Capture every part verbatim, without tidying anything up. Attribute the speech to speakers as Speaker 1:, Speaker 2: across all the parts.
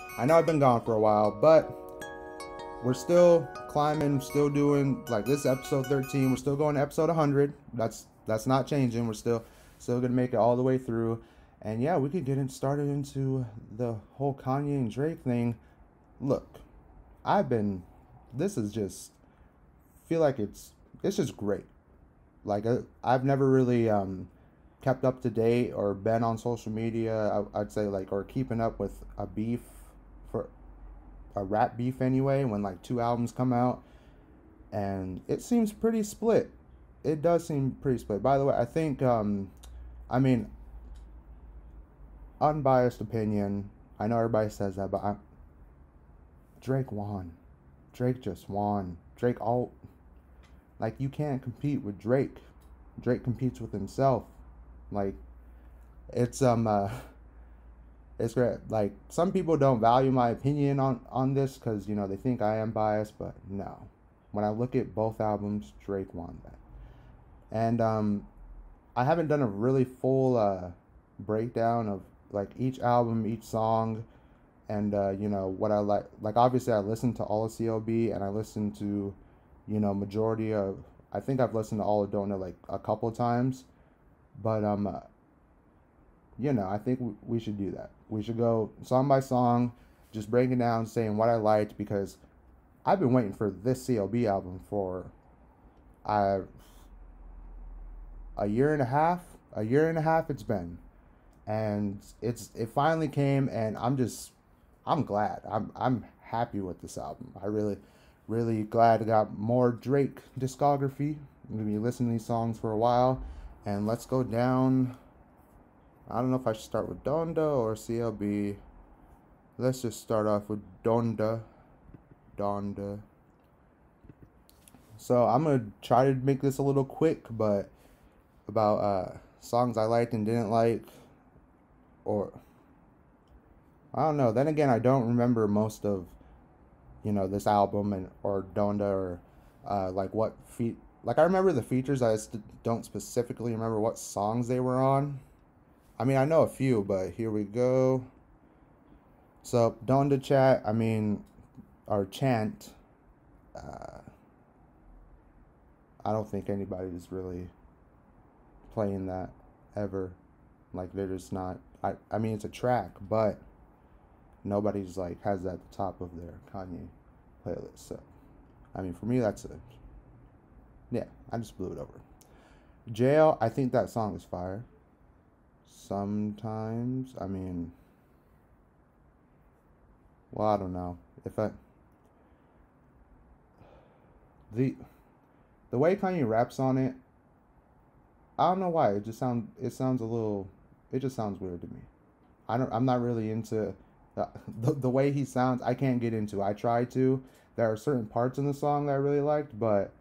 Speaker 1: I know I've been gone for a while, but we're still climbing, still doing like this is episode thirteen. We're still going to episode one hundred. That's that's not changing. We're still still gonna make it all the way through. And yeah, we could get it started into the whole Kanye and Drake thing. Look, I've been. This is just feel like it's it's just great. Like uh, I've never really um, kept up to date or been on social media. I, I'd say like or keeping up with a beef for a rap beef anyway. When like two albums come out, and it seems pretty split. It does seem pretty split. By the way, I think um, I mean unbiased opinion. I know everybody says that, but I, Drake won. Drake just won. Drake all like you can't compete with Drake. Drake competes with himself. Like it's um uh, it's great. Like some people don't value my opinion on on this because you know they think I am biased, but no. When I look at both albums, Drake won that. And um, I haven't done a really full uh, breakdown of like each album, each song, and uh, you know what I like. Like obviously, I listened to all of C L B, and I listened to, you know, majority of. I think I've listened to all of Donut like a couple of times, but um, uh, you know, I think w- we should do that. We should go song by song, just breaking down, saying what I liked because I've been waiting for this C L B album for uh, a year and a half. A year and a half it's been, and it's it finally came, and I'm just I'm glad. I'm I'm happy with this album. I really, really glad I got more Drake discography. I'm gonna be listening to these songs for a while, and let's go down. I don't know if I should start with Donda or C L B. Let's just start off with Donda. Donda. So I'm gonna try to make this a little quick, but about uh, songs I liked and didn't like, or I don't know. Then again, I don't remember most of you know this album and or Donda or uh, like what feat. Like I remember the features. I just don't specifically remember what songs they were on. I mean, I know a few, but here we go. So Donda chat. I mean, or chant. Uh, I don't think anybody's really playing that ever. Like they're just not. I I mean, it's a track, but nobody's like has that at the top of their Kanye playlist. So I mean, for me, that's a yeah. I just blew it over. Jail. I think that song is fire. Sometimes. I mean, well, I don't know if I the the way Kanye raps on it. I don't know why. It just sound it sounds a little. It just sounds weird to me. I don't. I'm not really into the, the the way he sounds. I can't get into. I try to. There are certain parts in the song that I really liked, but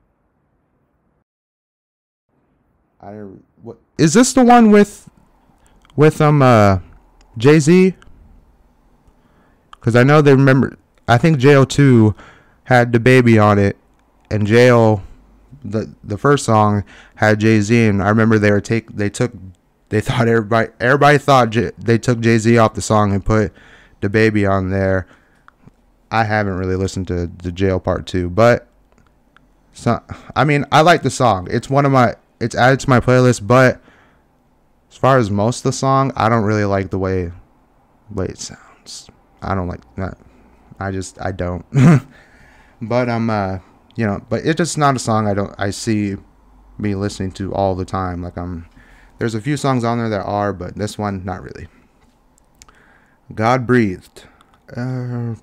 Speaker 1: I didn't. What is this the one with with um uh Jay Z? Because I know they remember. I think J O two had the baby on it, and J O the the first song had Jay Z, and I remember they were take they took they thought everybody everybody thought J, they took Jay Z off the song and put the baby on there. I haven't really listened to the Jail Part Two, but so, I mean I like the song. It's one of my it's added to my playlist, but as far as most of the song, I don't really like the way way it sounds. I don't like that. I just I don't. But I'm uh you know, but it's just not a song I don't I see me listening to all the time. Like I'm there's a few songs on there that are, but this one not really. God Breathed. Uh,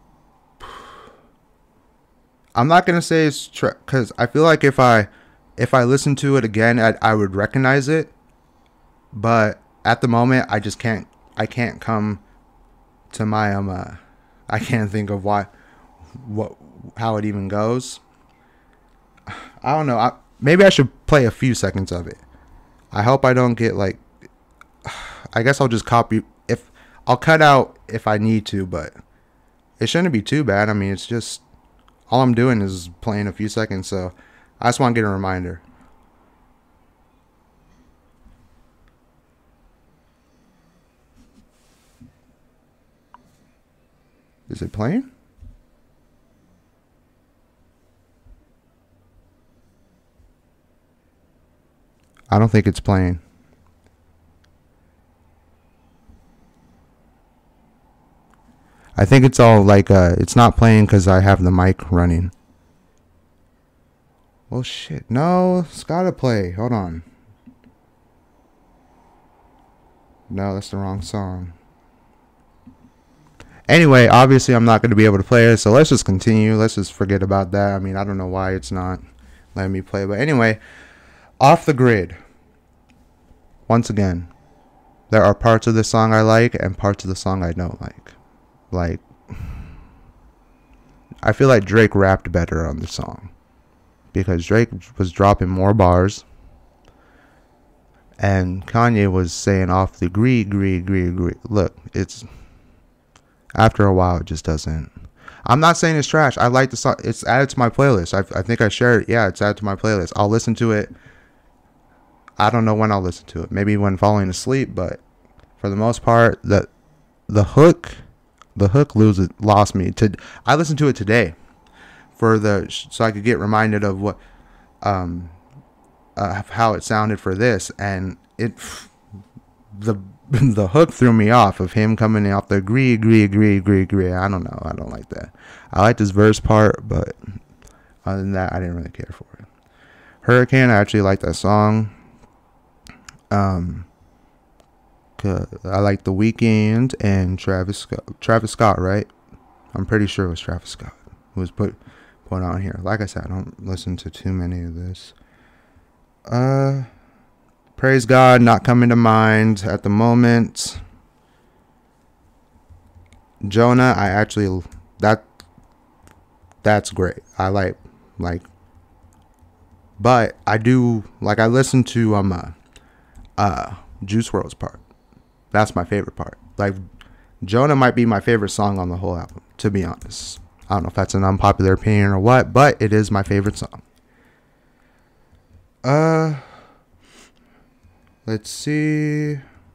Speaker 1: I'm not gonna say it's because tra- I feel like if I if I listen to it again, I, I would recognize it. But at the moment, I just can't. I can't come to my um. Uh, I can't think of why, what, how it even goes. I don't know. I, maybe I should play a few seconds of it. I hope I don't get like. I guess I'll just copy if I'll cut out if I need to, but it shouldn't be too bad. I mean, it's just all I'm doing is playing a few seconds, so I just want to get a reminder. Is it playing? I don't think it's playing. I think it's all like, uh, it's not playing because I have the mic running. Well, shit. No, it's gotta play. Hold on. No, that's the wrong song. Anyway, obviously I'm not going to be able to play it, so let's just continue. Let's just forget about that. I mean, I don't know why it's not letting me play. But anyway, Off the Grid. Once again, there are parts of the song I like and parts of the song I don't like. Like, I feel like Drake rapped better on the song, because Drake was dropping more bars, and Kanye was saying off the agree, agree, agree, agree. Look, it's, after a while, it just doesn't. I'm not saying it's trash. I like the song. It's added to my playlist. I, I think I shared it. Yeah, it's added to my playlist. I'll listen to it. I don't know when I'll listen to it. Maybe when falling asleep, but for the most part, the the hook, the hook loses lost me. To I listened to it today, for the so I could get reminded of what, um, uh, how it sounded for this, and it the the hook threw me off of him coming off the agree, agree, agree, agree, agree. I don't know. I don't like that. I like this verse part, but other than that, I didn't really care for it. Hurricane, I actually like that song. Um, I like The Weeknd and Travis Scott. Travis Scott, right? I'm pretty sure it was Travis Scott who was put put on here. Like I said, I don't listen to too many of this. Uh, Praise God, not coming to mind at the moment. Jonah, I actually that that's great. I like like, but I do like I listen to um uh, uh Juice world's part. That's my favorite part. Like, Jonah might be my favorite song on the whole album, to be honest. I don't know if that's an unpopular opinion or what, but it is my favorite song. Uh, let's see.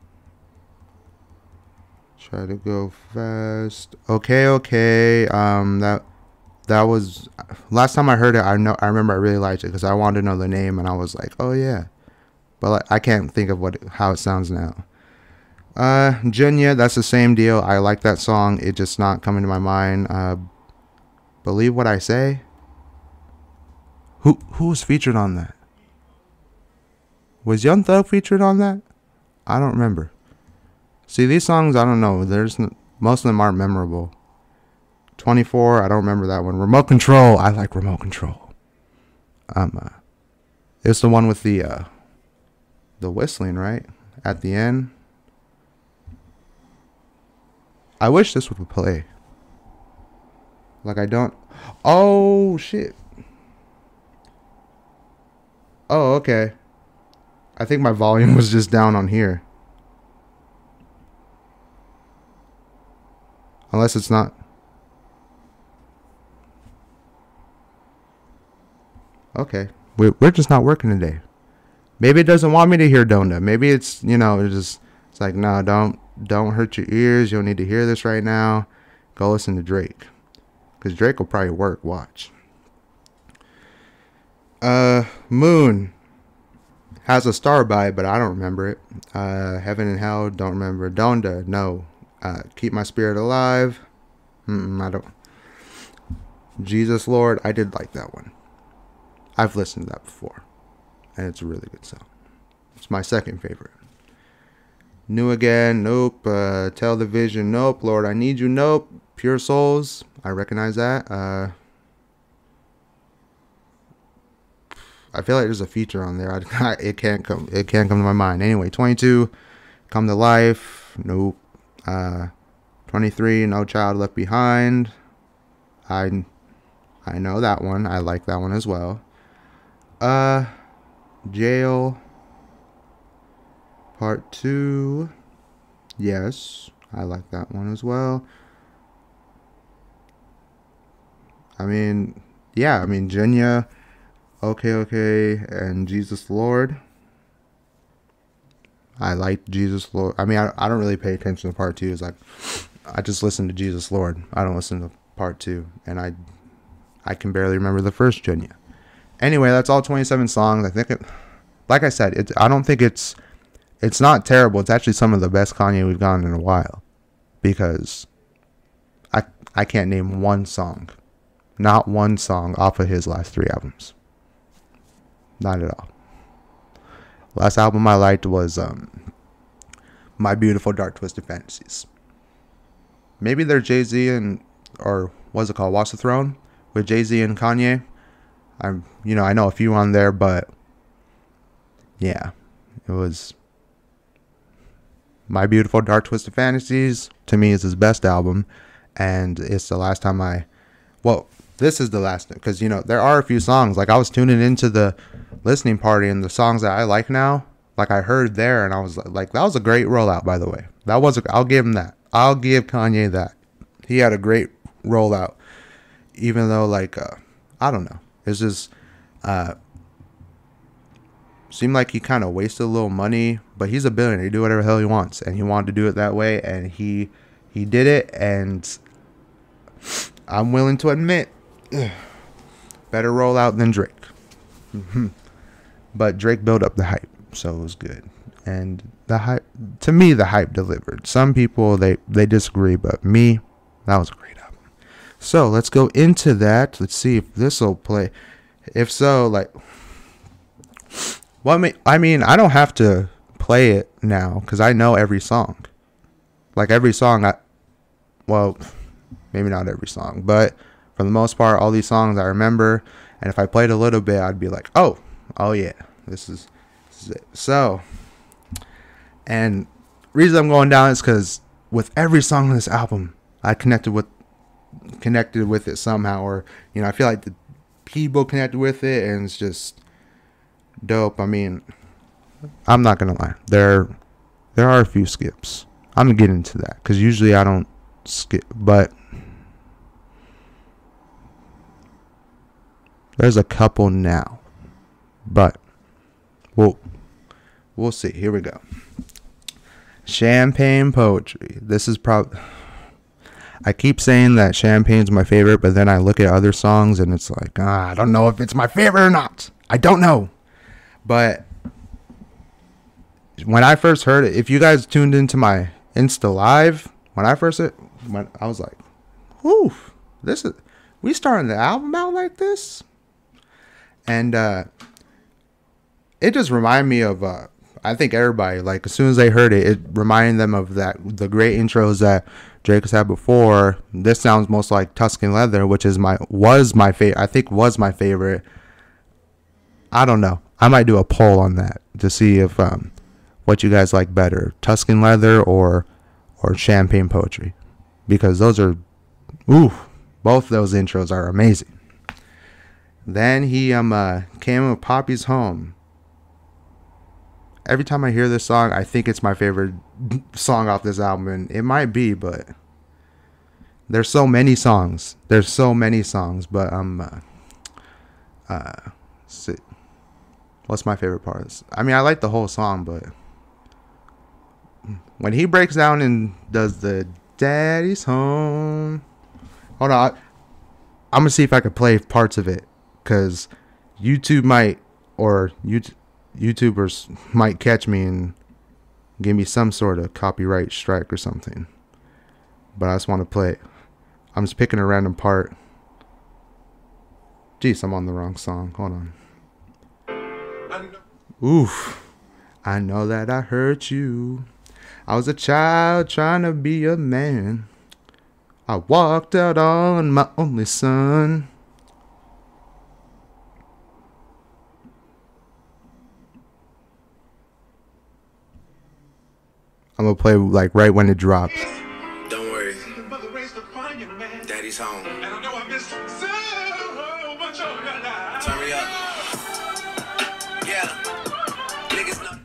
Speaker 1: Try to go fast. Okay, okay. Um, that that was last time I heard it. I know I remember I really liked it because I wanted to know the name, and I was like, oh yeah. But like, I can't think of what how it sounds now. Uh, Jenya, that's the same deal. I like that song. It's just not coming to my mind. Uh, Believe What I Say. Who who was featured on that? Was Young Thug featured on that? I don't remember. See, these songs, I don't know. There's most of them aren't memorable. twenty-four, I don't remember that one. Remote Control, I like Remote Control. Um, uh, it's the one with the uh, the whistling, right? At the end. I wish this would play. Like, I don't. Oh, shit. Oh, okay. I think my volume was just down on here. Unless it's not. Okay. We're just not working today. Maybe it doesn't want me to hear Donda. Maybe it's, you know, it's just, it's like, no, don't, don't hurt your ears. You don't need to hear this right now. Go listen to Drake. Because Drake will probably work. Watch. Uh, Moon has a star by it, but I don't remember it. Uh, Heaven and Hell, don't remember. Donda, no. Uh, Keep My Spirit Alive. Mm-mm, I don't. Jesus Lord, I did like that one. I've listened to that before, and it's a really good song. It's my second favorite. New Again, nope. Uh, Tell the Vision, nope. Lord, I Need You, nope. Pure Souls, I recognize that. Uh, I feel like there's a feature on there. I, it can't come. It can't come to my mind. Anyway, twenty-two, Come to Life, nope. Uh, twenty-three, No Child Left Behind. I, I know that one. I like that one as well. Uh, Jail. Part two. Yes, I like that one as well. I mean, yeah, I mean, Jenya, Okay, Okay, and Jesus Lord. I like Jesus Lord. I mean, I, I don't really pay attention to part two. It's like, I just listen to Jesus Lord. I don't listen to part two, and I I can barely remember the first Junya. Anyway, that's all twenty-seven songs. I think it, like I said, it, I don't think it's it's not terrible. It's actually some of the best Kanye we've gotten in a while, because I I can't name one song, not one song off of his last three albums. Not at all. Last album I liked was um, My Beautiful Dark Twisted Fantasies. Maybe they're Jay-Z and, or what's it called, Watch the Throne, with Jay-Z and Kanye. I'm, you know, I know a few on there, but yeah, it was My Beautiful Dark Twisted Fantasies. To me, is his best album, and it's the last time I, well, this is the last, because, you know, there are a few songs, like I was tuning into the listening party, and the songs that I like now, like I heard there, and I was like, that was a great rollout, by the way. That was, a, I'll give him that. I'll give Kanye that. He had a great rollout, even though, like, uh, I don't know. It's just, uh, seemed like he kind of wasted a little money, but he's a billionaire. He do whatever the hell he wants, and he wanted to do it that way, and he he did it, and I'm willing to admit, better rollout than Drake. Mm-hmm. But Drake built up the hype, so it was good, and the hype, to me, the hype delivered. Some people they they disagree, but me, that was a great album. So let's go into that. Let's see if this will play. If so, like, well, I mean, I don't have to play it now because I know every song. Like every song, I, well, maybe not every song, but for the most part, all these songs I remember. And if I played a little bit, I'd be like, oh, oh yeah, this is, this is it. So, and reason I'm going down is because with every song on this album, I connected with connected with it somehow, or, you know, I feel like the people connected with it, and it's just dope. I mean, I'm not gonna lie, there there are a few skips. I'm gonna get into that because usually I don't skip, but there's a couple now, but we'll we'll see. Here we go. Champagne Poetry. This is probably, I keep saying that Champagne's my favorite, but then I look at other songs and it's like, ah, I don't know if it's my favorite or not. I don't know. But when I first heard it, if you guys tuned into my Insta Live, when I first it, when I was like, whew, this is, we starting the album out like this? And uh, it just reminded me of, uh, I think everybody, like as soon as they heard it, it reminded them of that, the great intros that Drake has had before. This sounds most like Tuscan Leather, which is my, was my favorite, I think was my favorite. I don't know. I might do a poll on that to see if um, what you guys like better, Tuscan Leather or or Champagne Poetry, because those are, ooh, both those intros are amazing. Then he um uh, came with Poppy's Home. Every time I hear this song, I think it's my favorite song off this album, and it might be, but there's so many songs. There's so many songs, but um, uh, uh, sit. What's my favorite part? Of this? I mean, I like the whole song, but when he breaks down and does the Daddy's Home. Hold on. I, I'm going to see if I can play parts of it, because YouTube might, or YouTube, YouTubers might catch me and give me some sort of copyright strike or something. But I just want to play it. I'm just picking a random part. Jeez, I'm on the wrong song. Hold on. Oof. I know that I hurt you. I was a child trying to be a man. I walked out on my only son. I'm gonna play like right when it drops.
Speaker 2: Don't worry. Daddy's home. And I know I missed so much of your life. Turn me up. Yeah. Niggas know.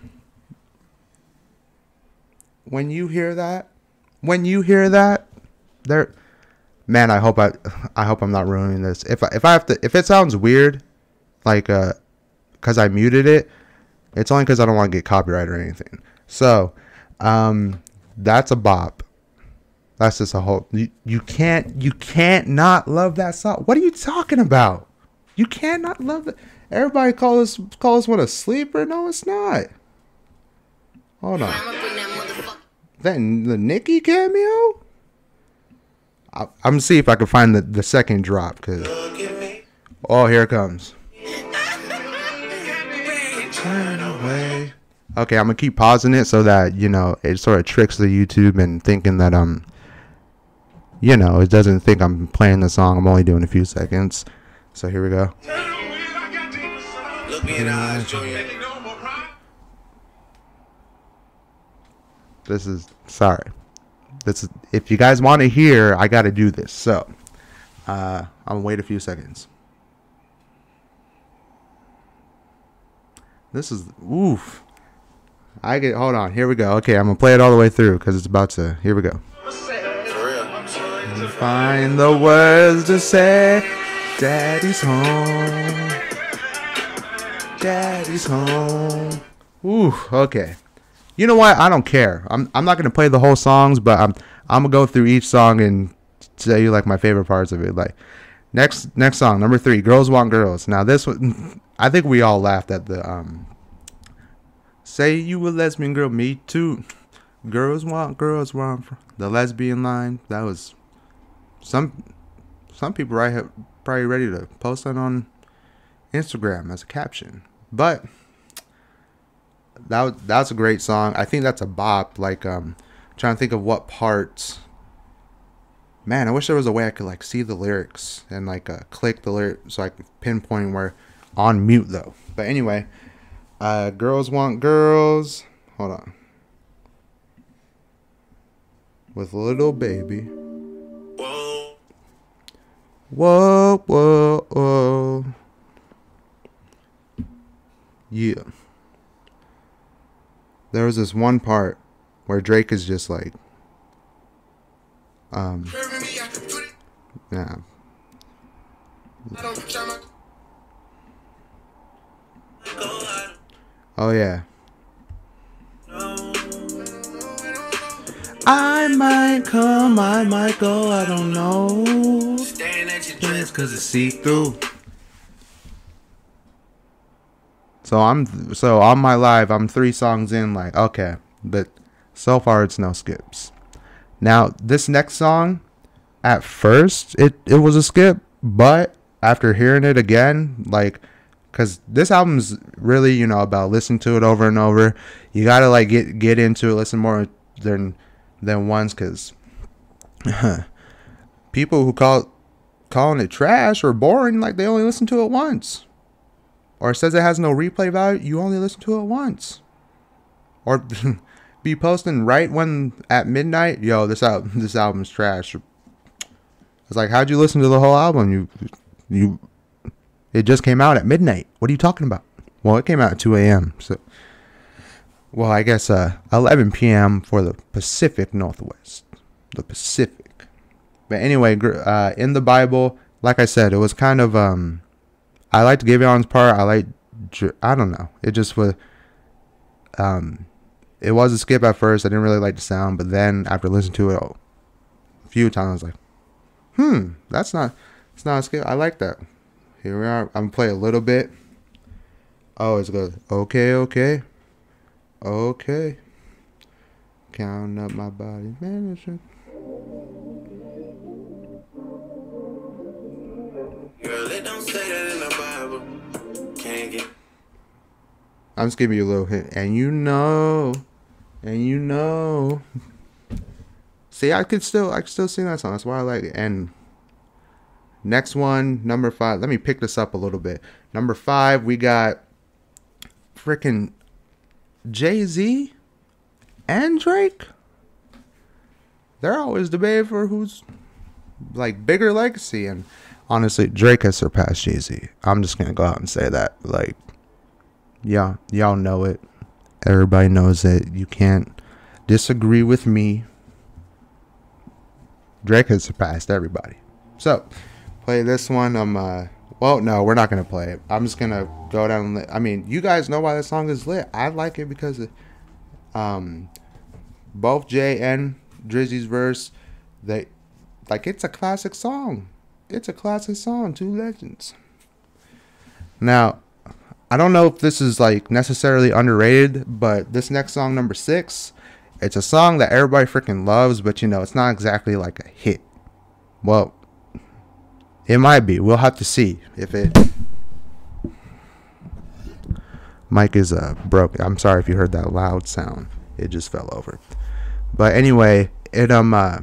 Speaker 1: When you hear that, when you hear that, there, man, I hope I, I hope I'm not ruining this. If I, if I have to, if it sounds weird, like uh, cause I muted it, it's only cause I don't want to get copyright or anything. So, um, that's a bop. That's just a whole. You, you can't you can't not love that song. What are you talking about? You can't not love it. Everybody call us call us what, a sleeper? No, it's not. Hold on. Then the Nicki cameo. I, I'm gonna see if I can find the, the second drop, cause oh, here it comes. Turn away. Okay, I'm gonna keep pausing it so that, you know, it sort of tricks the YouTube and thinking that um, you know, it doesn't think I'm playing the song. I'm only doing a few seconds. So here we go.
Speaker 2: Look me in the eyes, Junior.
Speaker 1: This is sorry. This is, if you guys want to hear, I got to do this. So, uh, I'm gonna wait a few seconds. This is oof. I get hold on. Here we go. Okay, I'm gonna play it all the way through because it's about to. Here we go. Find the words to say. Daddy's home. Daddy's home. Ooh. Okay. You know what? I don't care. I'm I'm not gonna play the whole songs, but I'm I'm gonna go through each song and tell you like my favorite parts of it. Like next next song, number three, Girls Want Girls. Now this one, I think we all laughed at the um. Say you a lesbian girl, me too. Girls want girls, where I'm from. The lesbian line. That was some some people right here probably ready to post that on Instagram as a caption, but. That was, that's a great song. I think that's a bop. Like, um, trying to think of what parts. Man, I wish there was a way I could like see the lyrics and like uh, click the lyrics so I could pinpoint where. On mute though. But anyway, uh, Girls Want Girls. Hold on. With Little Baby.
Speaker 2: Whoa.
Speaker 1: Whoa, whoa, whoa. Yeah. There was this one part where Drake is just like, um, yeah. Oh yeah. I might come, I might go, I don't know.
Speaker 2: Staring at your dress
Speaker 1: Cause it's see-through. So I'm so on my live, I'm three songs in, like, okay, but so far it's no skips. Now this next song, at first it it was a skip, but after hearing it again, like, cause this album's really, you know, about listening to it over and over. You gotta like get get into it, listen more than than once, cause people who call calling it trash or boring, like they only listen to it once. Or it says it has no replay value, you only listen to it once. Or be posting right when at midnight, yo, this album, this album's trash. It's like, how'd you listen to the whole album? You, you, it just came out at midnight. What are you talking about? Well, it came out at two a.m. So, well, I guess uh, eleven p.m. for the Pacific Northwest, the Pacific. But anyway, uh, in the Bible, like I said, it was kind of um. I liked Givion's part. I like, I don't know. It just was, um, it was a skip at first. I didn't really like the sound, but then after listening to it a few times, I was like, hmm, that's not, it's not a skip. I like that. Here we are. I'm gonna play a little bit. Oh, it's good. Okay, okay, okay. Counting up my body, man.
Speaker 2: Girl, it don't say that in the Bible. Can't get.
Speaker 1: I'm just giving you a little hint, and you know, and you know. See, I could still, I could still sing that song. That's why I like it. And next one, number five. Let me pick this up a little bit. Number five, we got freaking Jay-Z and Drake. They're always debating for who's like bigger legacy, and honestly, Drake has surpassed Jay-Z. I'm just gonna go out and say that. Like, yeah, y'all know it. Everybody knows it. You can't disagree with me. Drake has surpassed everybody. So, play this one. I'm, uh, well, no, we're not gonna play it. I'm just gonna go down. And I mean, you guys know why this song is lit. I like it because of, um, both Jay and Drizzy's verse. they like it's a classic song. It's a classic song, Two Legends. Now, I don't know if this is like necessarily underrated, but this next song, number six, it's a song that everybody freaking loves, but you know, it's not exactly like a hit. Well, it might be. We'll have to see if it. Mic is uh, broken. I'm sorry if you heard that loud sound. It just fell over. But anyway, it um uh,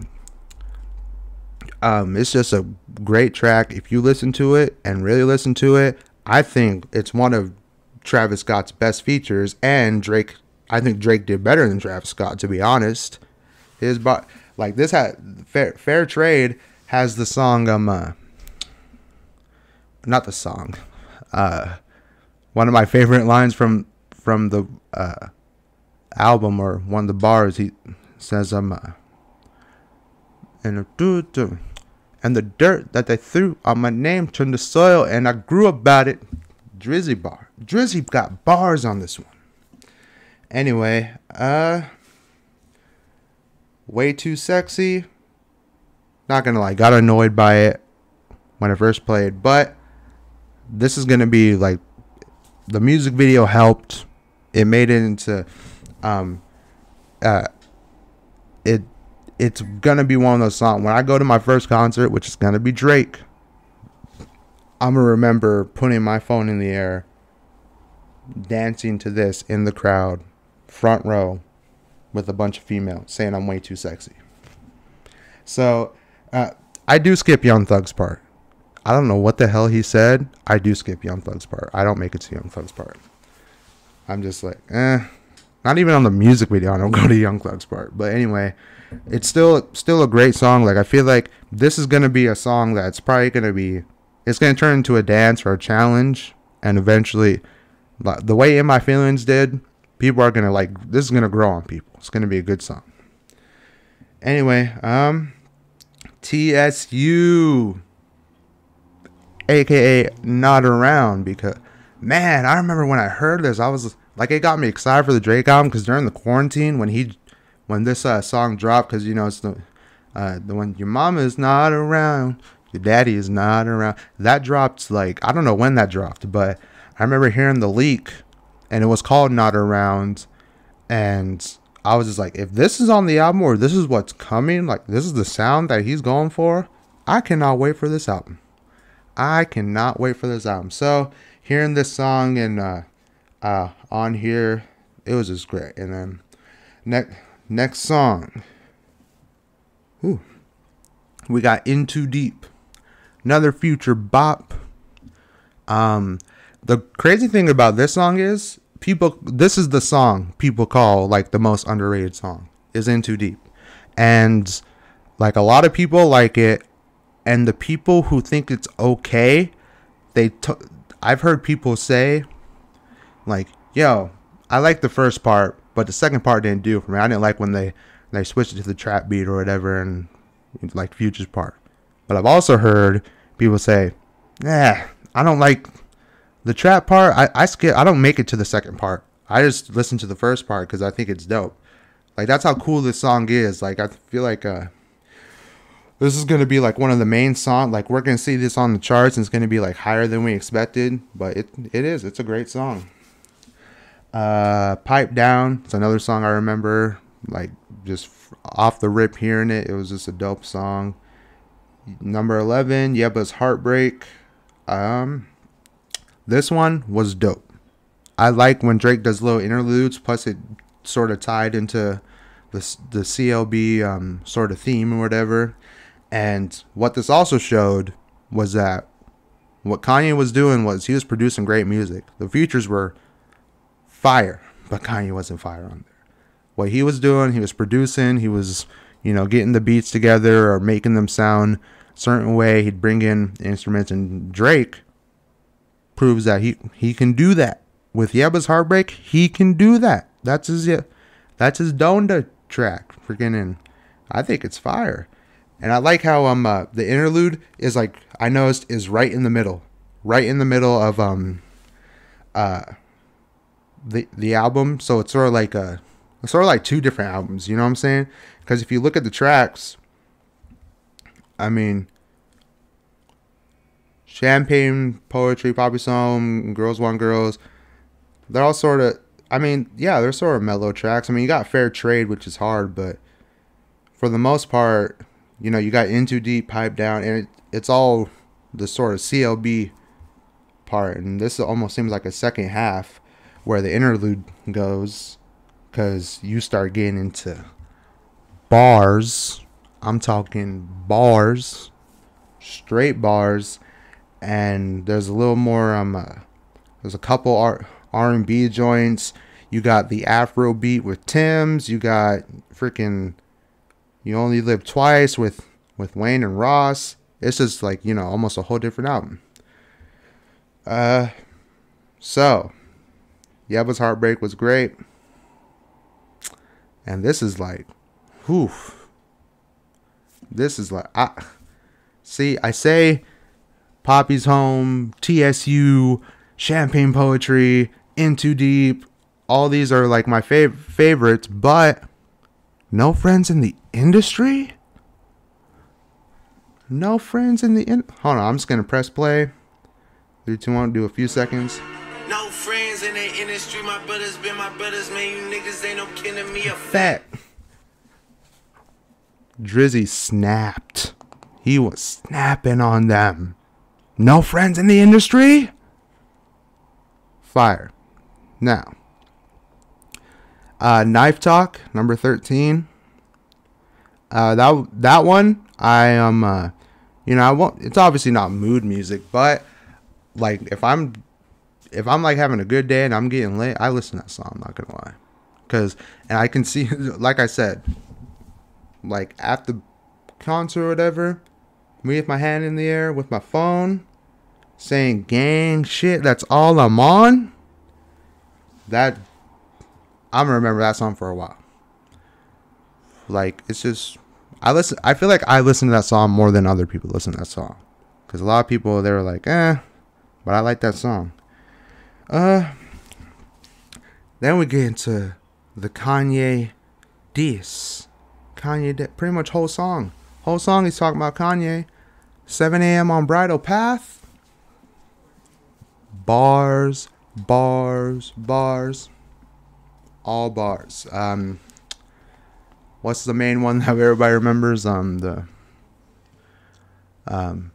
Speaker 1: um it's just a great track. If you listen to it and really listen to it, I think it's one of Travis Scott's best features. And Drake, I think Drake did better than Travis Scott, to be honest. His but like this had fair, fair Trade has the song um uh, not the song uh. One of my favorite lines from from the uh, album, or one of the bars, he says, "Um, uh, and the and the dirt that they threw on my name turned to soil, and I grew about it." Drizzy bar, Drizzy got bars on this one. Anyway, uh, Way Too Sexy. Not gonna lie, got annoyed by it when I first played, but this is gonna be like. The music video helped. It made it into, um, uh, it, it's gonna be one of those songs. When I go to my first concert, which is gonna be Drake, I'm gonna remember putting my phone in the air, dancing to this in the crowd, front row, with a bunch of females saying I'm way too sexy. So, uh, I do skip Young Thug's part. I don't know what the hell he said. I do skip Young Thug's part. I don't make it to Young Thug's part. I'm just like, eh. Not even on the music video, I don't go to Young Thug's part. But anyway, it's still still a great song. Like, I feel like this is going to be a song that's probably going to be, it's going to turn into a dance or a challenge. And eventually, the way In My Feelings did, people are going to like, this is going to grow on people. It's going to be a good song. Anyway, um, T S U. A K A Not Around, because man, I remember when I heard this, I was like, it got me excited for the Drake album, because during the quarantine when he when this uh, song dropped, because you know it's the uh, the one, your mama is not around, your daddy is not around, that dropped like, I don't know when that dropped, but I remember hearing the leak and it was called Not Around, and I was just like, if this is on the album, or this is what's coming, like this is the sound that he's going for, I cannot wait for this album. I cannot wait for this album. So hearing this song and uh, uh, on here, it was just great. And then next next song, ooh, we got In Too Deep, another Future bop. Um, the crazy thing about this song is people. This is the song people call like the most underrated song, is In Too Deep, and like a lot of people like it. And the people who think it's okay, they t- I've heard people say, like, yo, I like the first part, but the second part didn't do it for me. I didn't like when they, they switched it to the trap beat or whatever, and like Future's part. But I've also heard people say, nah, I don't like the trap part. I, I skip. I don't make it to the second part. I just listen to the first part because I think it's dope. Like, that's how cool this song is. Like, I feel like uh. This is going to be like one of the main songs. Like, we're going to see this on the charts, and it's going to be like higher than we expected. But it it is. It's a great song. Uh, Pipe Down. It's another song I remember. Like, just off the rip hearing it. It was just a dope song. Number eleven, Yebba's Heartbreak. Um, this one was dope. I like when Drake does little interludes. Plus, it sort of tied into the, the C L B um, sort of theme or whatever. And what this also showed was that what Kanye was doing was he was producing great music. The features were fire, but Kanye wasn't fire on there. What he was doing, he was producing, he was, you know, getting the beats together or making them sound a certain way. He'd bring in instruments, and Drake proves that he, he can do that. With Yebba's Heartbreak, he can do that. That's his that's his Donda track. Freaking in. I think it's fire. And I like how um uh, the interlude is like, I noticed, is right in the middle, right in the middle of um uh the the album. So it's sort of like a it's sort of like two different albums. You know what I'm saying? Because if you look at the tracks, I mean, Champagne Poetry, Poppy Song, Girls Want Girls, they're all sort of, I mean, yeah, they're sort of mellow tracks. I mean, you got Fair Trade, which is hard, but for the most part, you know, you got In Too Deep, Pipe Down, and it, it's all the sort of C L B part. And this almost seems like a second half where the interlude goes, because you start getting into bars. I'm talking bars, straight bars, and there's a little more. Um, uh, there's a couple R R and B joints. You got the Afro beat with Tim's. You got freaking You Only Live Twice with with Wayne and Ross. It's just like, you know, almost a whole different album. Uh, so Yebba's Heartbreak was great, and this is like, whew. This is like, I see. I say Poppy's Home, T S U, Champagne Poetry, In Too Deep. All these are like my fav- favorites, but No Friends in the Industry? No Friends in the in. Hold on, I'm just gonna press play. Three, two, one. Do a few seconds.
Speaker 2: No friends in the industry. My brothers been my brothers, man. You niggas ain't no kin to me. A
Speaker 1: Fat. Drizzy snapped. He was snapping on them. No Friends in the Industry? Fire. Now, uh, Knife Talk, number thirteen. Uh, that that one, I am, uh, you know, I won't. It's obviously not mood music, but like if I'm, if I'm like having a good day and I'm getting lit, I listen to that song. I'm not gonna lie, cause and I can see, like I said, like at the concert or whatever, me with my hand in the air with my phone, saying gang shit. That's all I'm on. That I'm gonna remember that song for a while. Like, it's just, I listen. I feel like I listen to that song more than other people listen to that song, because a lot of people, they were like, eh, but I like that song. Uh, then we get into the Kanye diss. Kanye, di- pretty much whole song. Whole song he's talking about Kanye. seven a.m. on Bridal Path. Bars, bars, bars. All bars. Um, what's the main one that everybody remembers? Um, the um,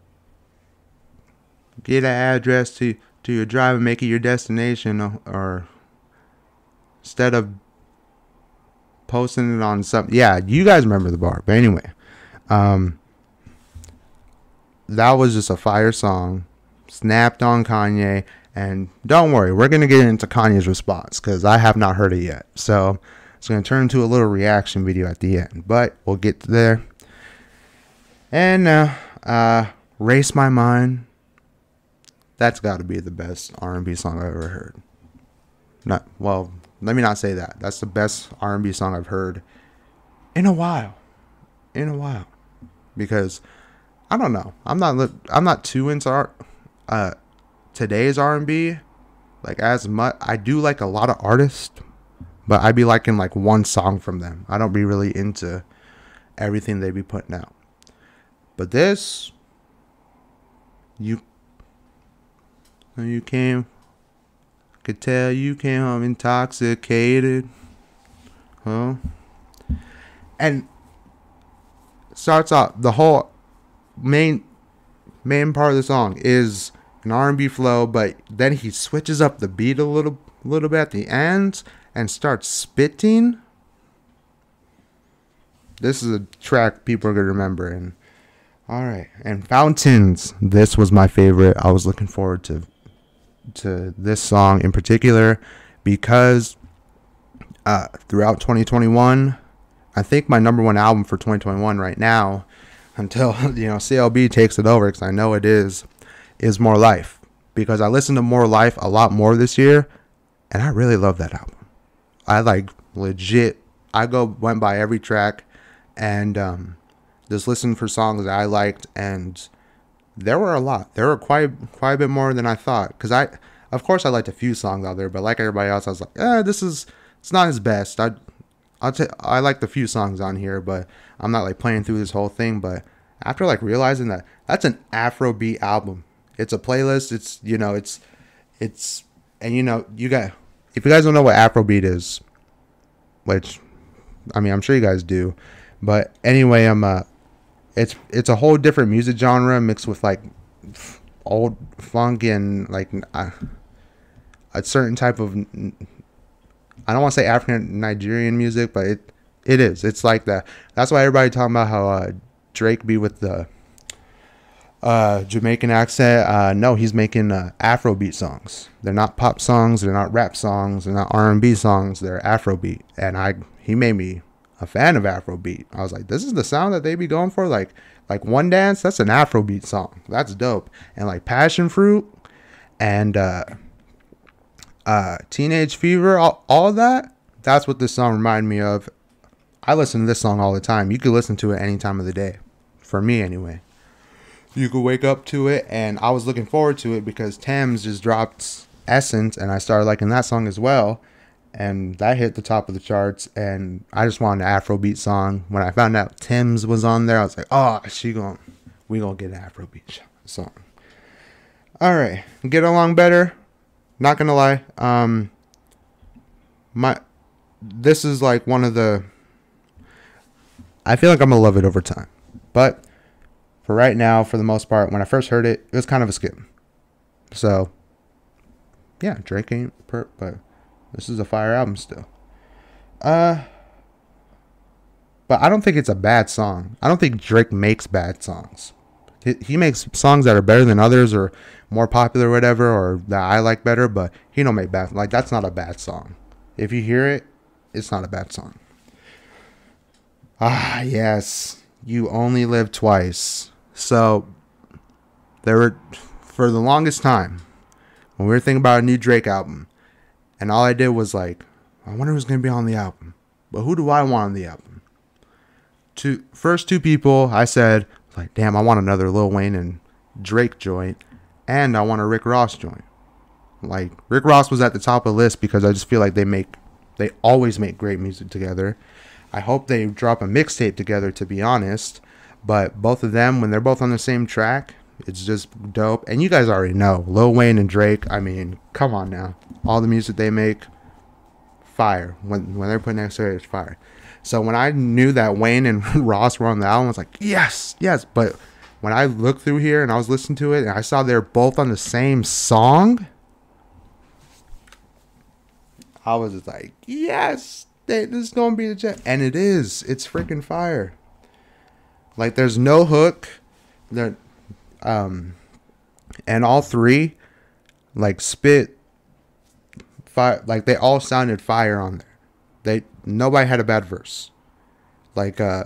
Speaker 1: get an address to to your drive and make it your destination, or, or instead of posting it on something. Yeah, you guys remember the bar. But anyway, um, that was just a fire song. Snapped on Kanye. And don't worry, we're going to get into Kanye's response, because I have not heard it yet. So it's going to turn into a little reaction video at the end. But we'll get there. And now, uh, Race My Mind. That's got to be the best R and B song I've ever heard. Not well, let me not say that. That's the best R and B song I've heard in a while. In a while. Because, I don't know. I'm not, I'm not too into art. Uh... Today's R and B, like as much, I do like a lot of artists, but I be liking like one song from them. I don't be really into everything they be putting out. But this, you, you came, could tell you came home intoxicated, huh? And starts off, the whole main main part of the song is an R and B flow, but then he switches up the beat a little little bit at the end and starts spitting. This is a track people are gonna remember. And all right, and Fountains, this was my favorite. I was looking forward to to this song in particular because uh, throughout twenty twenty-one, I think my number one album for twenty twenty-one right now, until you know C L B takes it over, because I know it is. is More Life, because I listened to More Life a lot more this year, and I really love that album. I like legit, I go went by every track and um, just listened for songs that I liked, and there were a lot. There were quite quite a bit more than I thought, because I, of course, I liked a few songs out there, but like everybody else, I was like, eh, this is, it's not his best. I, I'll t- I liked a few songs on here, but I'm not like playing through this whole thing, but after like realizing that that's an Afrobeat album. It's a playlist. It's, you know, it's, it's, and you know, you got, if you guys don't know what Afrobeat is, which, I mean, I'm sure you guys do, but anyway, I'm, uh, it's, it's a whole different music genre mixed with like old funk and like uh, a certain type of, I don't want to say African Nigerian music, but it, it is, it's like that. That's why everybody talking about how, uh, Drake be with the, uh Jamaican accent. Uh no, he's making uh Afrobeat songs. They're not pop songs, they're not rap songs, they're not R and B songs, they're Afrobeat. And I he made me a fan of Afrobeat. I was like, this is the sound that they be going for. Like like One Dance, that's an Afrobeat song. That's dope. And like Passion Fruit and uh uh Teenage Fever, all, all that, that's what this song reminded me of. I listen to this song all the time. You could listen to it any time of the day. For me anyway. You could wake up to it, and I was looking forward to it because Thames just dropped Essence, and I started liking that song as well, and that hit the top of the charts, and I just wanted an Afrobeat song. When I found out Thames was on there, I was like, oh, she gon' we gonna get an Afrobeat song. All right, Get Along Better. Not gonna lie, um, my this is like one of the. I feel like I'm gonna love it over time, but. For right now, for the most part, when I first heard it, it was kind of a skip. So, yeah, Drake ain't perp, but this is a fire album still. Uh, but I don't think it's a bad song. I don't think Drake makes bad songs. He, he makes songs that are better than others or more popular or whatever, or that I like better, but he don't make bad. Like, that's not a bad song. If you hear it, it's not a bad song. Ah, yes. You Only Live Twice. So, there were, for the longest time, when we were thinking about a new Drake album, and all I did was like, I wonder who's going to be on the album. But who do I want on the album? Two, first two people, I said, like, damn, I want another Lil Wayne and Drake joint, and I want a Rick Ross joint. Like, Rick Ross was at the top of the list because I just feel like they make, they always make great music together. I hope they drop a mixtape together, to be honest. But both of them, when they're both on the same track, it's just dope. And you guys already know, Lil Wayne and Drake, I mean, come on now. All the music they make, fire. When when they're put next to it, it's fire. So when I knew that Wayne and Ross were on the album, I was like, yes, yes. But when I looked through here and I was listening to it, and I saw they're both on the same song, I was just like, yes, they, this is going to be the jet. And it is. It's freaking fire. Like, there's no hook, there, um, and all three, like, spit fire. Like, they all sounded fire on there. They nobody had a bad verse. Like, uh,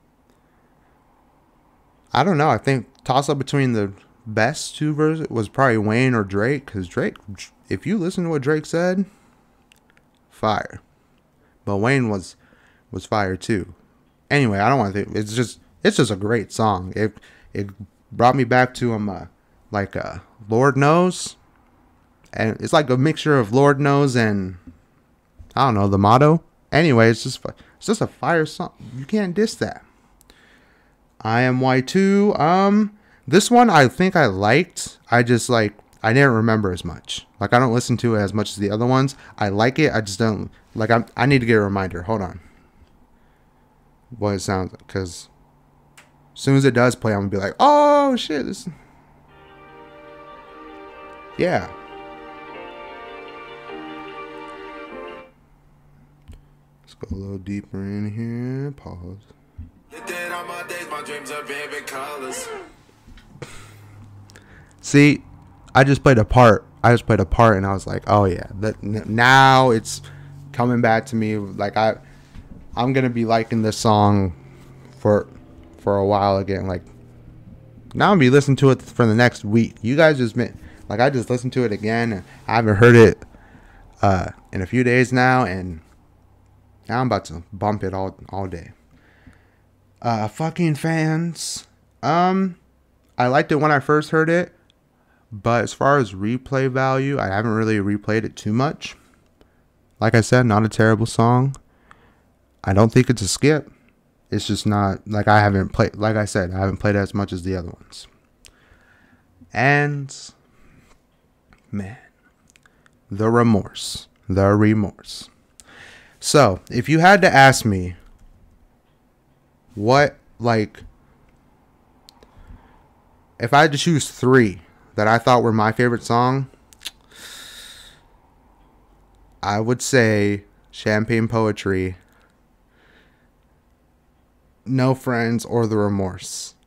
Speaker 1: I don't know. I think toss up between the best two verses was probably Wayne or Drake, because Drake, if you listen to what Drake said, fire. But Wayne was was fire too. Anyway, I don't want to think. It's just. It's just a great song. It it brought me back to um uh, like uh Lord Knows, and it's like a mixture of Lord Knows and I don't know the motto. Anyway, it's just it's just a fire song. You can't diss that. I Am Y two. Um, this one I think I liked. I just like I didn't remember as much. Like I don't listen to it as much as the other ones. I like it. I just don't like. I I need to get a reminder. Hold on. What it sounds like, because. As soon as it does play, I'm going to be like, oh, shit. This... Yeah. Let's go a little deeper in here. Pause. See, I just played a part. I just played a part, and I was like, oh, yeah. That now it's coming back to me. Like, I, I'm going to be liking this song for... for a while again. Like now I'm gonna be listening to it for the next week. You guys just meant like I just listened to it again and I haven't heard it uh in a few days now, and now I'm about to bump it all all day. Uh fucking fans. Um I liked it when I first heard it, but as far as replay value, I haven't really replayed it too much. Like I said, not a terrible song. I don't think it's a skip. It's just not like I haven't played. Like I said, I haven't played as much as the other ones. And man, the remorse, the remorse. So, if you had to ask me what, like, if I had to choose three that I thought were my favorite song, I would say Champagne Poetry, No Friends, or The Remorse.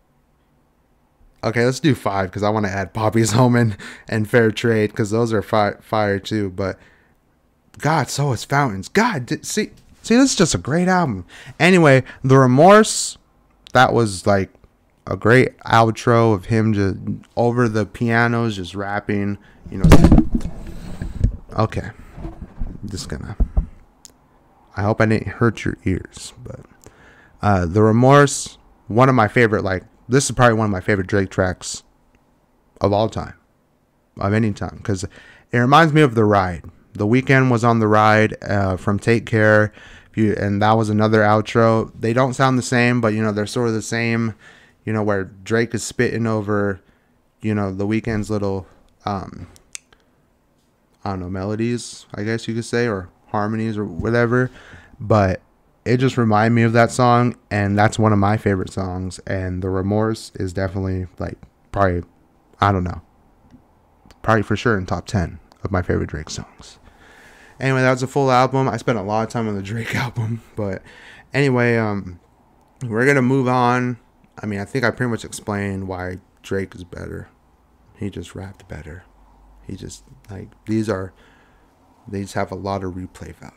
Speaker 1: Okay, let's do five because I want to add Poppy's Home and, and Fair Trade because those are fi- fire too. But God, so is Fountains. God, did, see, see, this is just a great album. Anyway, The Remorse, that was like a great outro of him just over the pianos, just rapping. You know. Okay, I'm just gonna. I hope I didn't hurt your ears, but uh, The Remorse, one of my favorite. Like this is probably one of my favorite Drake tracks of all time, of any time, because it reminds me of The Ride. The Weeknd was on The Ride uh, from Take Care, if you, and that was another outro. They don't sound the same, but you know they're sort of the same. You know where Drake is spitting over, you know, The Weeknd's little, um, I don't know, melodies, I guess you could say, or harmonies or whatever. But it just reminded me of that song, and that's one of my favorite songs. And The Remorse is definitely like probably, I don't know, probably for sure in top ten of my favorite Drake songs. Anyway, that was a full album. I spent a lot of time on the Drake album, but anyway, um, we're gonna move on. I mean, I think I pretty much explained why Drake is better. He just rapped better. He just like these are, they just have a lot of replay value.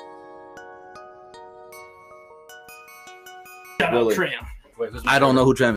Speaker 3: Shout out Tram. I don't know who Tram